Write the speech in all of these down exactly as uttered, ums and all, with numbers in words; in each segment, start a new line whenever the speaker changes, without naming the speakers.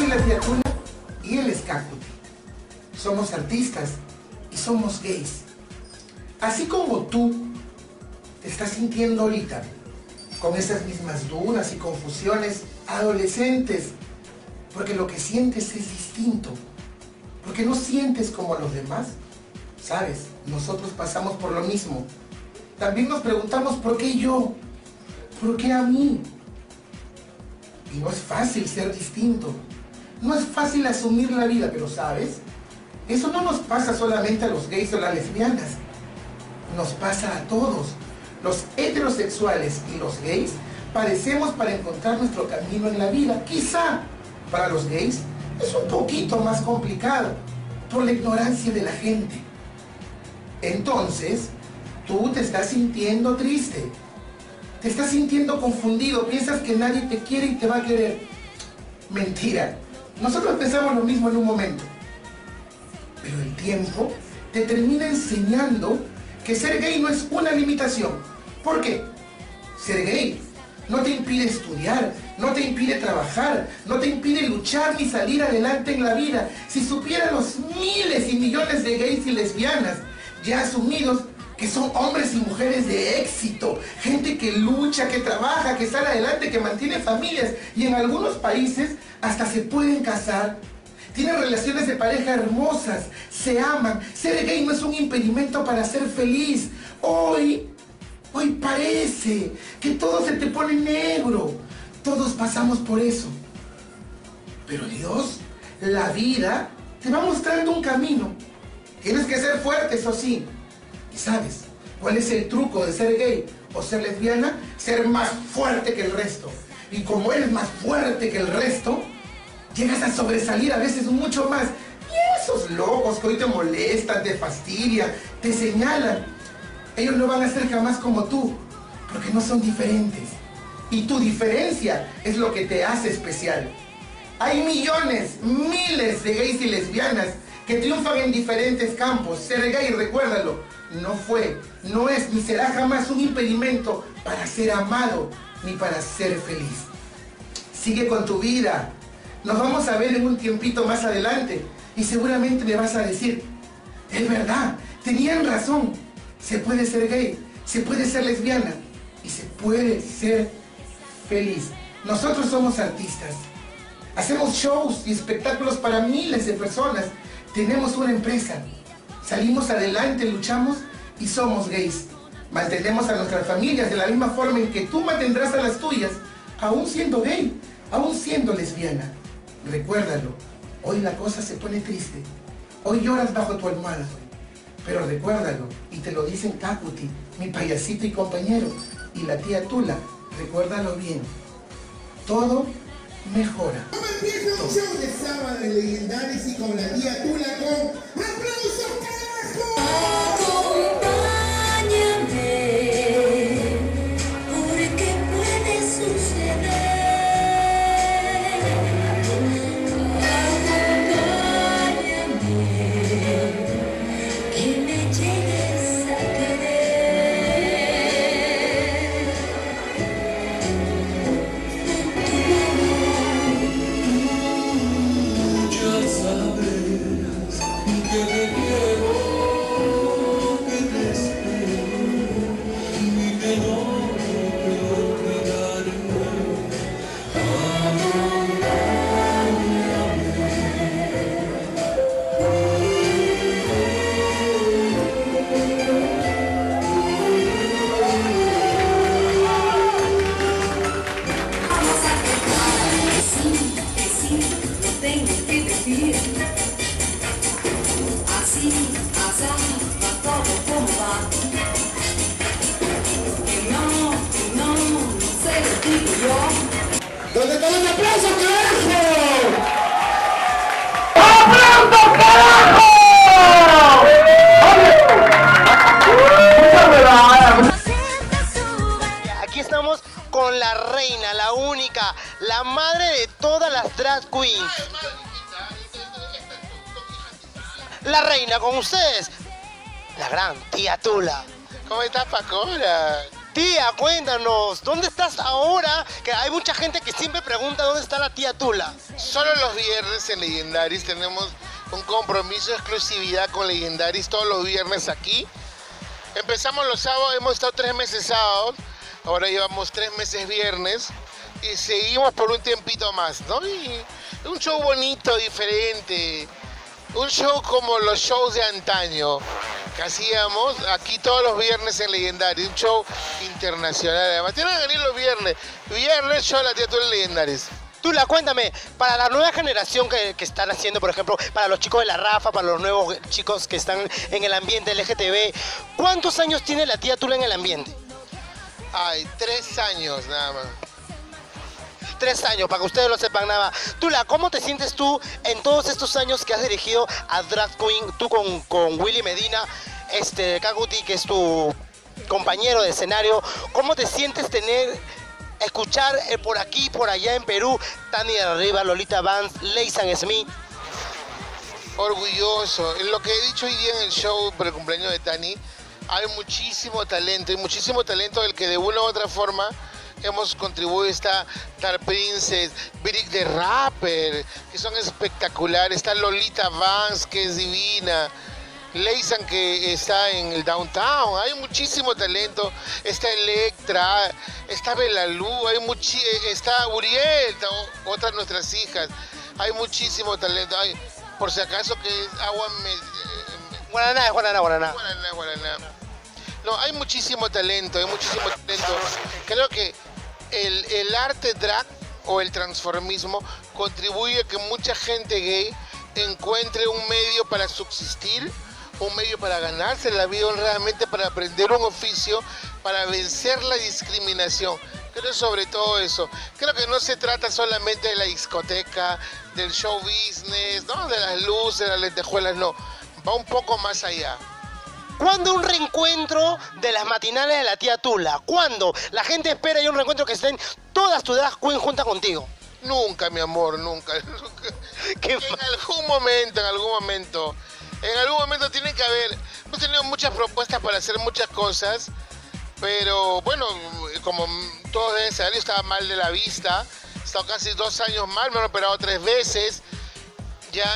soy la tía Tula y él es Cacuti. Somos artistas y somos gays. Así como tú te estás sintiendo ahorita con esas mismas dudas y confusiones adolescentes, porque lo que sientes es distinto, porque no sientes como los demás. Sabes, nosotros pasamos por lo mismo. También nos preguntamos ¿por qué yo? ¿Por qué a mí? Y no es fácil ser distinto. No es fácil asumir la vida, pero ¿sabes? Eso no nos pasa solamente a los gays o las lesbianas. Nos pasa a todos. Los heterosexuales y los gays padecemos para encontrar nuestro camino en la vida. Quizá para los gays es un poquito más complicado por la ignorancia de la gente. Entonces, tú te estás sintiendo triste. Te estás sintiendo confundido. Piensas que nadie te quiere y te va a querer. Mentira. Nosotros pensamos lo mismo en un momento. Pero el tiempo te termina enseñando que ser gay no es una limitación. ¿Por qué? Ser gay no te impide estudiar, no te impide trabajar, no te impide luchar ni salir adelante en la vida. Si supieran los miles y millones de gays y lesbianas ya asumidos que son hombres y mujeres de éxito, gente que lucha, que trabaja, que sale adelante, que mantiene familias y en algunos países hasta se pueden casar, tienen relaciones de pareja hermosas, se aman. Ser gay no es un impedimento para ser feliz. Hoy, hoy parece que todo se te pone negro. Todos pasamos por eso. Pero Dios, la vida, te va mostrando un camino. Tienes que ser fuerte, eso sí. ¿Y sabes cuál es el truco de ser gay o ser lesbiana? Ser más fuerte que el resto. Y como eres más fuerte que el resto, llegas a sobresalir a veces mucho más. Y esos locos que hoy te molestan, te fastidian, te señalan, ellos no van a ser jamás como tú, porque no son diferentes. Y tu diferencia es lo que te hace especial. Hay millones, miles de gays y lesbianas que triunfan en diferentes campos. Ser gay, recuérdalo, no fue, no es ni será jamás un impedimento para ser amado ni para ser feliz. Sigue con tu vida. Nos vamos a ver en un tiempito más adelante y seguramente me vas a decir, es verdad, tenían razón, se puede ser gay, se puede ser lesbiana y se puede ser feliz. Nosotros somos artistas, hacemos shows y espectáculos para miles de personas, tenemos una empresa, salimos adelante, luchamos y somos gays. Mantenemos a nuestras familias de la misma forma en que tú mantendrás a las tuyas, aún siendo gay, aún siendo lesbiana. Recuérdalo, hoy la cosa se pone triste, hoy lloras bajo tu almohada, pero recuérdalo, y te lo dicen Cacuti, mi payasito y compañero, y la tía Tula, recuérdalo bien, todo mejora.
¿Cómo empieza un show de sábado legendarios y con la tía Tula con ¡aplausos, carajo! Acompáñame,
porque puede suceder.
¿Dónde está un aplauso, carajo?
¡Aplausos, carajo!
Aquí estamos con la reina, la única, la madre de todas las drag queens. La reina con ustedes, la gran tía Tula. ¿Cómo estás, Pacora? Tía, cuéntanos, ¿dónde estás ahora? Que hay mucha gente que siempre pregunta dónde está la tía Tula.
Solo los viernes en Legendaris tenemos un compromiso de exclusividad con Legendaris todos los viernes aquí. Empezamos los sábados, hemos estado tres meses sábados, ahora llevamos tres meses viernes y seguimos por un tiempito más, ¿no? Y un show bonito, diferente, un show como los shows de antaño que hacíamos aquí todos los viernes en Legendaris, un show internacional. Además, tienen que venir los viernes, viernes show de la tía Tula en Legendaris.
Tula, cuéntame, para la nueva generación que, que están haciendo, por ejemplo, para los chicos de la Rafa, para los nuevos chicos que están en el ambiente L G T B, ¿cuántos años tiene la tía Tula en el ambiente?
Ay, tres años nada más.
Tres años, para que ustedes lo sepan nada más. Tula, ¿cómo te sientes tú en todos estos años que has dirigido a Drag Queen, tú con, con Willy Medina, este, Kaguti, que es tu compañero de escenario? ¿Cómo te sientes tener, escuchar eh, por aquí, por allá en Perú, Tani de Arriba, Lolita Vance, Leisan Smith?
Orgulloso. En lo que he dicho hoy día en el show por el cumpleaños de Tani, hay muchísimo talento, y muchísimo talento del que de una u otra forma hemos contribuido. Está Tar Princess, Brick the Rapper, que son espectaculares. Está Lolita Vance, que es divina. Leisan, que está en el Downtown. Hay muchísimo talento. Está Electra, está Belalú, hay muchi está Uriel, otra de nuestras hijas. Hay muchísimo talento. Hay, por si acaso, que es agua... Me, eh,
Guaraná, Guaraná, Guaraná.
Guaraná, Guaraná. No, hay muchísimo talento, hay muchísimo talento. Creo que el, el arte drag o el transformismo contribuye a que mucha gente gay encuentre un medio para subsistir, un medio para ganarse la vida honradamente, para aprender un oficio, para vencer la discriminación. Creo sobre todo eso. Creo que no se trata solamente de la discoteca, del show business, ¿no? De las luces, las lentejuelas, no. Va un poco más allá.
¿Cuándo un reencuentro de las matinales de la tía Tula? ¿Cuándo? La gente espera y un reencuentro que estén todas tus drag queen juntas contigo.
Nunca, mi amor, nunca. nunca.
¿Qué?
En algún momento, en algún momento. En algún momento tiene que haber... Hemos tenido muchas propuestas para hacer muchas cosas, pero bueno, como todos deben saber, yo estaba mal de la vista. He estado casi dos años mal, me han operado tres veces. Ya,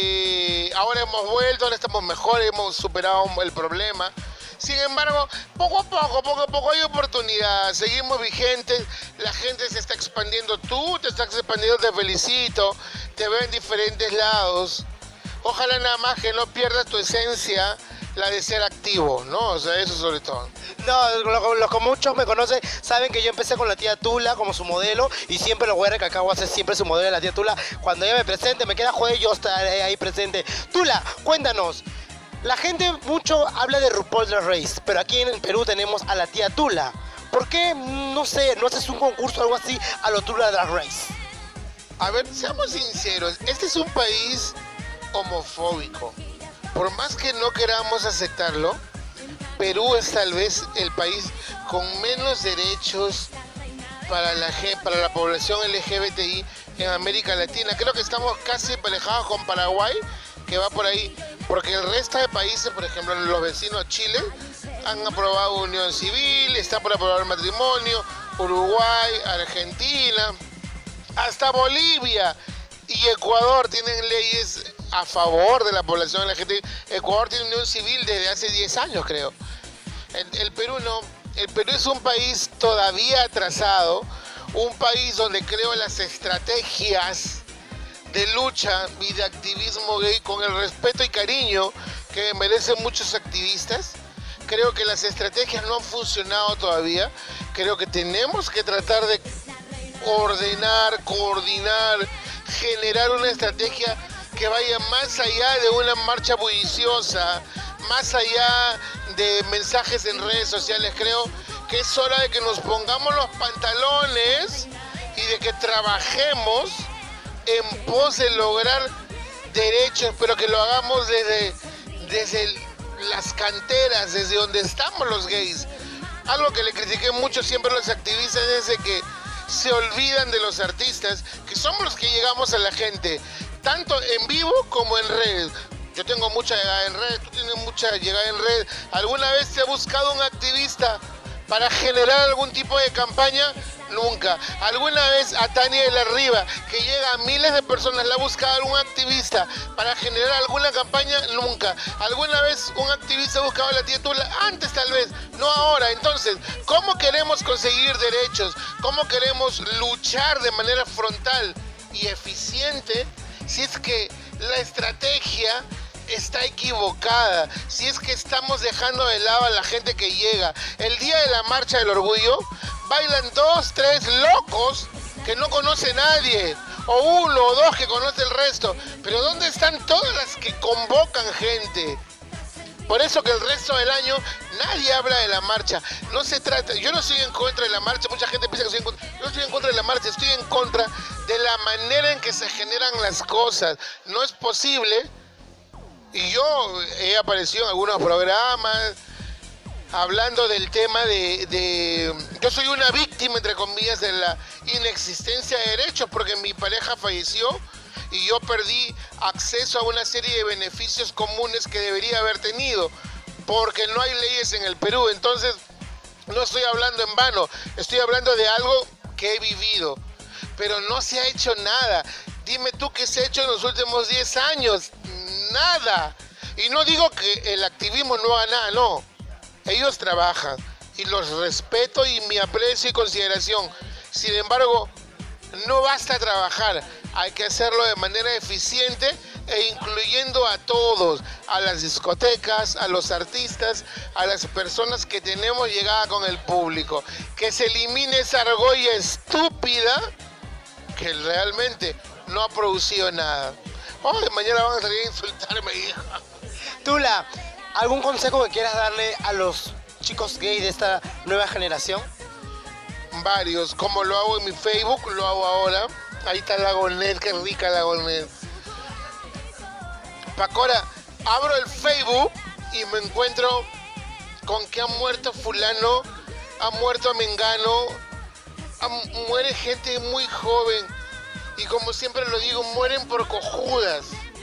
eh, ahora hemos vuelto, ahora estamos mejor, hemos superado el problema. Sin embargo, poco a poco, poco a poco hay oportunidad, seguimos vigentes, la gente se está expandiendo, tú te estás expandiendo, te felicito, te veo en diferentes lados. Ojalá nada más que no pierdas tu esencia, la de ser activo, ¿no? O sea, eso sobre todo.
No, los lo que muchos me conocen saben que yo empecé con la tía Tula como su modelo y siempre lo voy a recalcar, voy a ser siempre su modelo de la tía Tula. Cuando ella me presente, me queda joder, yo estaré ahí presente. Tula, cuéntanos. La gente mucho habla de RuPaul Drag Race, pero aquí en Perú tenemos a la tía Tula. ¿Por qué, no sé, no haces un concurso o algo así a lo Tula Drag Race?
A ver, seamos sinceros, este es un país homofóbico. Por más que no queramos aceptarlo, Perú es tal vez el país con menos derechos para la, para la población L G B T I en América Latina. Creo que estamos casi emparejados con Paraguay, que va por ahí, porque el resto de países, por ejemplo, los vecinos Chile, han aprobado unión civil, está por aprobar el matrimonio, Uruguay, Argentina, hasta Bolivia y Ecuador tienen leyes a favor de la población L G B T I. Ecuador tiene unión civil desde hace diez años, creo. El, el Perú no. El Perú es un país todavía atrasado, un país donde creo las estrategias de lucha y de activismo gay, con el respeto y cariño que merecen muchos activistas. Creo que las estrategias no han funcionado todavía. Creo que tenemos que tratar de ordenar, coordinar, generar una estrategia que vaya más allá de una marcha bulliciosa, más allá de mensajes en redes sociales. Creo que es hora de que nos pongamos los pantalones y de que trabajemos en pos de lograr derechos, pero que lo hagamos desde, desde las canteras, desde donde estamos los gays. Algo que le critiqué mucho siempre a los activistas es de que se olvidan de los artistas, que somos los que llegamos a la gente, tanto en vivo como en red. Yo tengo mucha llegada en red, tú tienes mucha llegada en red. ¿Alguna vez te ha buscado un activista para generar algún tipo de campaña, nunca. ¿Alguna vez a Tania de la Riva, que llega a miles de personas, la ha buscado algún activista para generar alguna campaña? Nunca. ¿Alguna vez un activista ha buscado a la tía Tula? Antes tal vez, no ahora. Entonces, ¿cómo queremos conseguir derechos? ¿Cómo queremos luchar de manera frontal y eficiente si es que la estrategia está equivocada, si es que estamos dejando de lado a la gente que llega? El día de la marcha del orgullo bailan dos, tres locos que no conoce nadie, o uno o dos que conoce el resto, pero ¿dónde están todas las que convocan gente? Por eso que el resto del año nadie habla de la marcha. No se trata, yo no estoy en contra de la marcha, mucha gente piensa que estoy en contra, yo no estoy en contra de la marcha, estoy en contra de la manera en que se generan las cosas. No es posible. Y yo he aparecido en algunos programas hablando del tema de, de... Yo soy una víctima, entre comillas, de la inexistencia de derechos, porque mi pareja falleció y yo perdí acceso a una serie de beneficios comunes que debería haber tenido, porque no hay leyes en el Perú. Entonces, no estoy hablando en vano, estoy hablando de algo que he vivido, pero no se ha hecho nada. Dime tú qué se ha hecho en los últimos diez años. Nada. Y no digo que el activismo no haga nada, no. Ellos trabajan y los respeto y mi aprecio y consideración. Sin embargo, no basta trabajar, hay que hacerlo de manera eficiente e incluyendo a todos, a las discotecas, a los artistas, a las personas que tenemos llegada con el público. Que se elimine esa argolla estúpida que realmente no ha producido nada. Oh, de mañana van a salir a insultarme, hija.
Tula, ¿algún consejo que quieras darle a los chicos gays de esta nueva generación?
Varios, como lo hago en mi Facebook, lo hago ahora. Ahí está la Gonet, qué rica la Gonet. Pacora, abro el Facebook y me encuentro con que ha muerto fulano, ha muerto Mengano, ha, muere gente muy joven. Y como siempre lo digo, mueren por cojudas.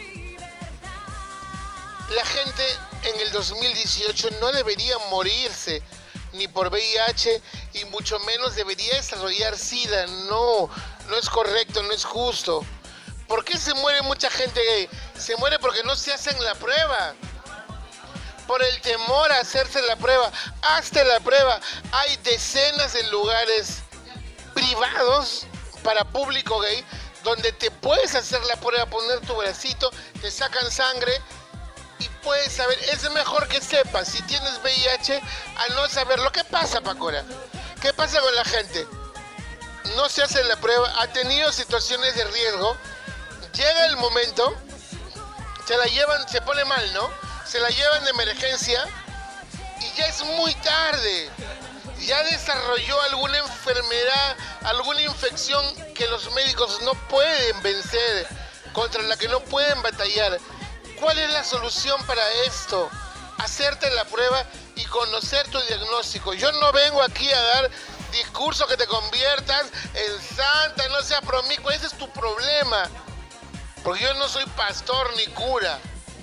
La gente en el dos mil dieciocho no debería morirse ni por V I H y mucho menos debería desarrollar SIDA. No, no es correcto, no es justo. ¿Por qué se muere mucha gente gay? Se muere porque no se hacen la prueba. Por el temor a hacerse la prueba. Hazte la prueba. Hay decenas de lugares privados para público gay donde te puedes hacer la prueba, poner tu bracito, te sacan sangre y puedes saber. Es mejor que sepas si tienes V I H a no saberlo. ¿Qué pasa, Pacora? ¿Qué pasa con la gente? No se hace la prueba, ha tenido situaciones de riesgo, llega el momento, se la llevan, se pone mal, ¿no? Se la llevan de emergencia y ya es muy tarde. Ya desarrolló alguna enfermedad, alguna infección que los médicos no pueden vencer, contra la que no pueden batallar. ¿Cuál es la solución para esto? Hacerte la prueba y conocer tu diagnóstico. Yo no vengo aquí a dar discurso que te conviertas en santa, no seas promiscuo, ese es tu problema. Porque yo no soy pastor ni cura.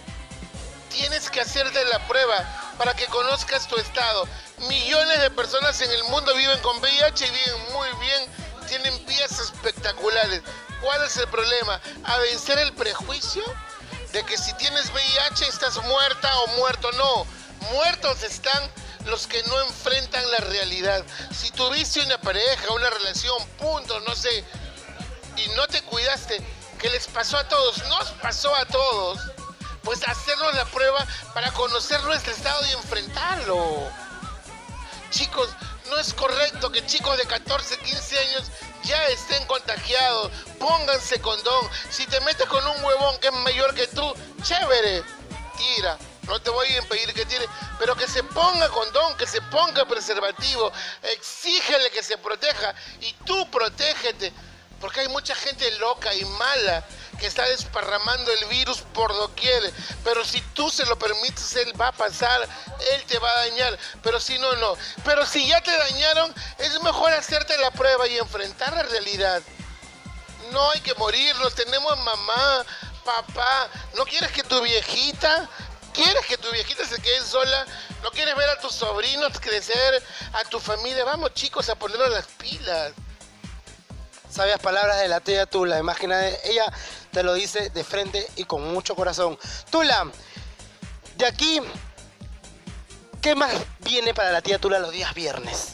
Tienes que hacerte la prueba para que conozcas tu estado. Millones de personas en el mundo viven con V I H y viven muy bien, tienen vidas espectaculares. ¿Cuál es el problema? A vencer el prejuicio de que si tienes V I H estás muerta o muerto. No, muertos están los que no enfrentan la realidad. Si tuviste una pareja, una relación, punto, no sé, y no te cuidaste, ¿qué les pasó a todos? Nos pasó a todos. Pues hacernos la prueba para conocer nuestro estado y enfrentarlo. Chicos, no es correcto que chicos de catorce, quince años ya estén contagiados. Pónganse condón. Si te metes con un huevón que es mayor que tú, chévere, tira. No te voy a impedir que tire, pero que se ponga condón, que se ponga preservativo. Exígele que se proteja y tú protégete. Porque hay mucha gente loca y mala que está desparramando el virus por doquier. Pero si tú se lo permites, él va a pasar, él te va a dañar. Pero si no, no. Pero si ya te dañaron, es mejor hacerte la prueba y enfrentar la realidad. No hay que morirnos, tenemos mamá, papá. ¿No quieres que tu viejita ¿Quieres que tu viejita se quede sola? ¿No quieres ver a tus sobrinos crecer, a tu familia? Vamos, chicos, a ponernos las pilas.
Sabias palabras de la tía Tula, imagínate, ella te lo dice de frente y con mucho corazón. Tula, de aquí, ¿qué más viene para la tía Tula los días viernes?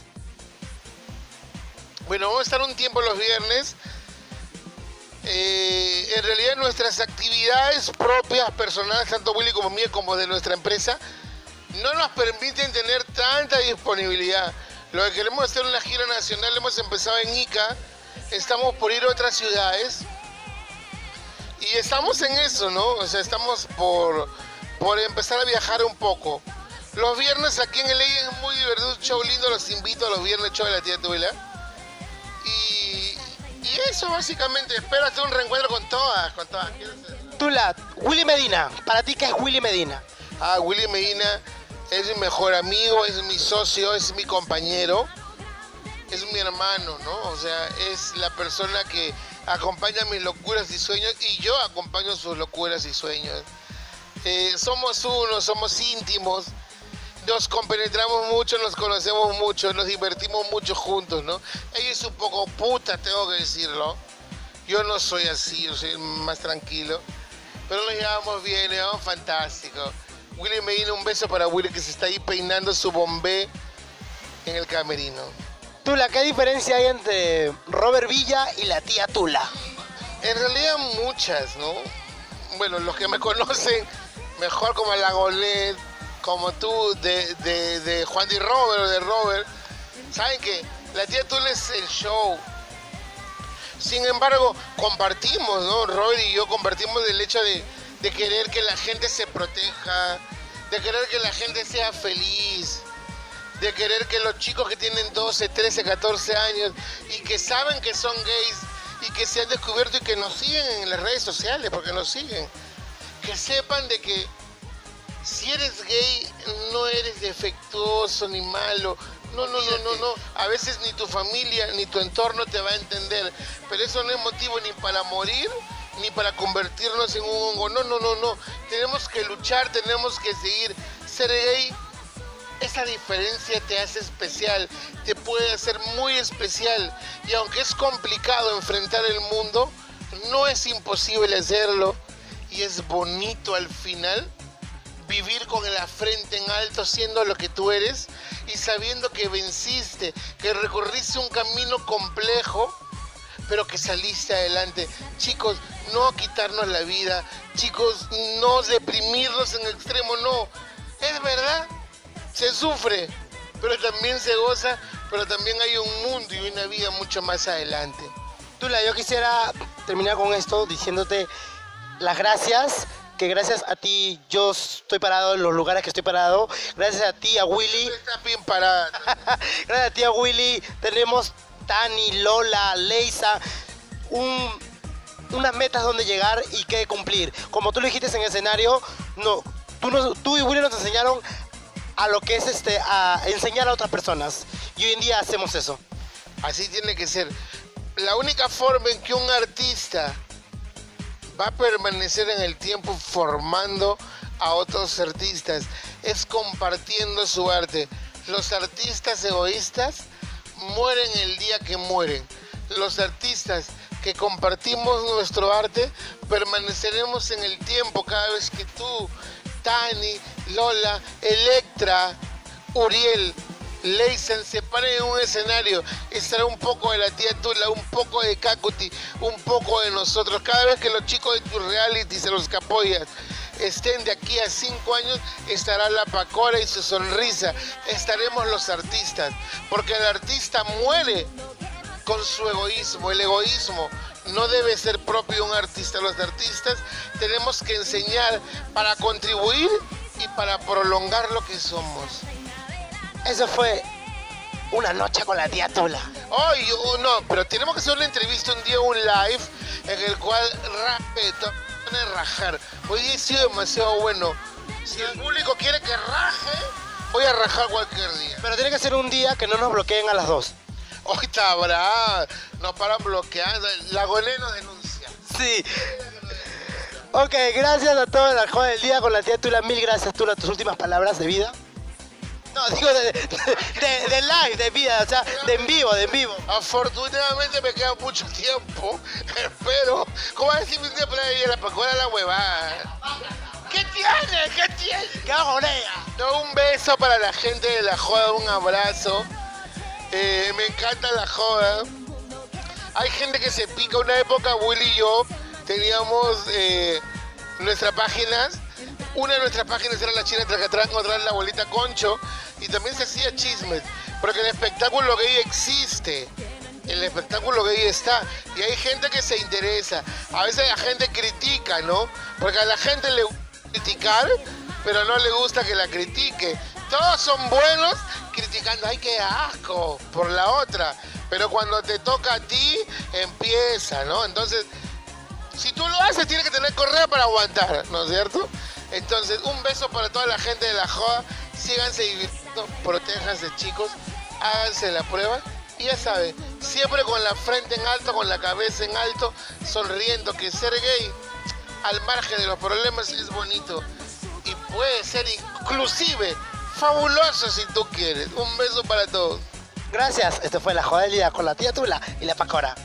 Bueno, vamos a estar un tiempo los viernes. Eh, en realidad nuestras actividades propias, personales, tanto Willy como mía, como de nuestra empresa, no nos permiten tener tanta disponibilidad. Lo que queremos hacer una gira nacional, hemos empezado en Ica, estamos por ir a otras ciudades y estamos en eso, ¿no? O sea, estamos por, por empezar a viajar un poco. Los viernes aquí en el E I es muy divertido, un show lindo, los invito a los viernes, show de la tía Tula. Y, y eso básicamente, espero hacer un reencuentro con todas, con todas.
Tula, Willy Medina, ¿para ti qué es Willy Medina?
Ah, Willy Medina es mi mejor amigo, es mi socio, es mi compañero, es mi hermano, ¿no? O sea, es la persona que acompaña mis locuras y sueños y yo acompaño sus locuras y sueños. Eh, somos uno, somos íntimos, nos compenetramos mucho, nos conocemos mucho, nos divertimos mucho juntos, ¿no? Ella es un poco puta, tengo que decirlo. Yo no soy así, yo soy más tranquilo. Pero nos llevamos bien, nos llevamos fantástico. Willy Medina, un beso para Willy que se está ahí peinando su bombé en el camerino.
Tula, ¿qué diferencia hay entre Robert Villa y la tía Tula?
En realidad muchas, ¿no? Bueno, los que me conocen mejor como la Golet, como tú, de, de, de Juan Di Robert o de Robert, saben que la tía Tula es el show. Sin embargo, compartimos, ¿no? Robert y yo compartimos el hecho de, de querer que la gente se proteja, de querer que la gente sea feliz, de querer que los chicos que tienen doce, trece, catorce años y que saben que son gays y que se han descubierto y que nos siguen en las redes sociales, porque nos siguen, que sepan de que si eres gay no eres defectuoso ni malo. No, no, no, no, no. A veces ni tu familia ni tu entorno te va a entender. Pero eso no es motivo ni para morir ni para convertirnos en un hongo. No, no, no, no. Tenemos que luchar, tenemos que seguir. Ser gay, esa diferencia te hace especial, te puede hacer muy especial. Y aunque es complicado enfrentar el mundo, no es imposible hacerlo. Y es bonito al final vivir con la frente en alto siendo lo que tú eres y sabiendo que venciste, que recorriste un camino complejo, pero que saliste adelante. Chicos, no quitarnos la vida, chicos, no deprimirnos en extremo, no. Es verdad, se sufre, pero también se goza, pero también hay un mundo y una vida mucho más adelante.
Tula, yo quisiera terminar con esto diciéndote las gracias, que gracias a ti yo estoy parado en los lugares que estoy parado. Gracias a ti, a Willy.
Está bien parada.
Gracias a ti, a Willy. Tenemos Tani, Lola, Leisa, un, unas metas donde llegar y que cumplir. Como tú lo dijiste en el escenario, no, tú, nos, tú y Willy nos enseñaron a lo que es este, a enseñar a otras personas. Y hoy en día hacemos eso.
Así tiene que ser. La única forma en que un artista va a permanecer en el tiempo formando a otros artistas es compartiendo su arte. Los artistas egoístas mueren el día que mueren. Los artistas que compartimos nuestro arte permaneceremos en el tiempo cada vez que tú, Tani, Lola, Electra, Uriel, Leisen se paren en un escenario. Estará un poco de la tía Tula, un poco de Kakuti, un poco de nosotros. Cada vez que los chicos de tu reality se los capoyas estén de aquí a cinco años, estará la Pacora y su sonrisa. Estaremos los artistas, porque el artista muere con su egoísmo. El egoísmo no debe ser propio de un artista. Los artistas tenemos que enseñar para contribuir y para prolongar lo que somos.
Eso fue una noche con la tía Tula.
Ay, oh, no, pero tenemos que hacer una entrevista un día, un live, en el cual respeto, van a rajar. Hoy día he sido demasiado bueno. Si el público quiere que raje, voy a rajar cualquier día.
Pero tiene que ser un día que no nos bloqueen a las dos.
Hoy está brava, nos paran bloqueando. La Golé nos denuncia.
Sí. Ok, gracias a toda la joda del día con la tía Tula. Mil gracias, Tula. Tus últimas palabras de vida. No, digo de, de, de, de live, de vida, o sea, de en vivo, de en vivo.
Afortunadamente me queda mucho tiempo, pero ¿cómo va a decir mi tía para ir a la pacuera la huevada? ¿Qué tiene? ¿Qué tiene?
¿Qué hago con ella?
No, un beso para la gente de la joda, un abrazo. Eh, me encanta la joda. Hay gente que se pica. Una época Willy y yo teníamos eh, nuestras páginas. Una de nuestras páginas era la China Tracatrán, otra era la abuelita Concho. Y también se hacía chismes. Porque el espectáculo gay existe. El espectáculo gay está. Y hay gente que se interesa. A veces la gente critica, ¿no? Porque a la gente le gusta criticar, pero no le gusta que la critique. Todos son buenos criticando. ¡Ay, qué asco! Por la otra. Pero cuando te toca a ti, empieza, ¿no? Entonces, si tú lo haces, tienes que tener correa para aguantar, ¿no es cierto? Entonces, un beso para toda la gente de la joda. Síganse divirtiendo, protéjanse, chicos. Háganse la prueba. Y ya saben, siempre con la frente en alto, con la cabeza en alto, sonriendo, que ser gay, al margen de los problemas, es bonito. Y puede ser inclusive fabuloso si tú quieres. Un beso para todos.
Gracias. Esto fue la joda del día con la tía Tula y la Pacora.